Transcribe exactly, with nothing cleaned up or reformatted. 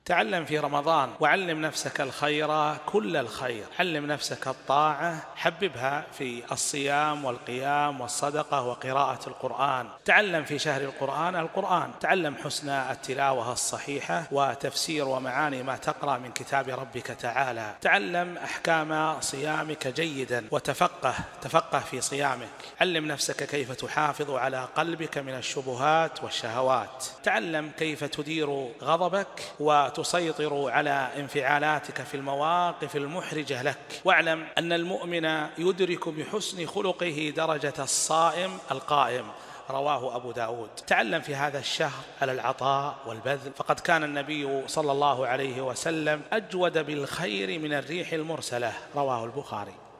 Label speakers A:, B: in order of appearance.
A: تعلم في رمضان وعلم نفسك الخير كل الخير، علم نفسك الطاعة، حببها في الصيام والقيام والصدقة وقراءة القرآن. تعلم في شهر القرآن القرآن، تعلم حسن التلاوة الصحيحة وتفسير ومعاني ما تقرأ من كتاب ربك تعالى. تعلم أحكام صيامك جيدا وتفقه تفقه في صيامك. علم نفسك كيف تحافظ على قلبك من الشبهات والشهوات. تعلم كيف تدير غضبك وتسيطر على انفعالاتك في المواقف المحرجة لك. واعلم أن المؤمن يدرك بحسن خلقه درجة الصائم القائم، رواه أبو داود. تعلم في هذا الشهر على العطاء والبذل، فقد كان النبي صلى الله عليه وسلم أجود بالخير من الريح المرسلة، رواه البخاري.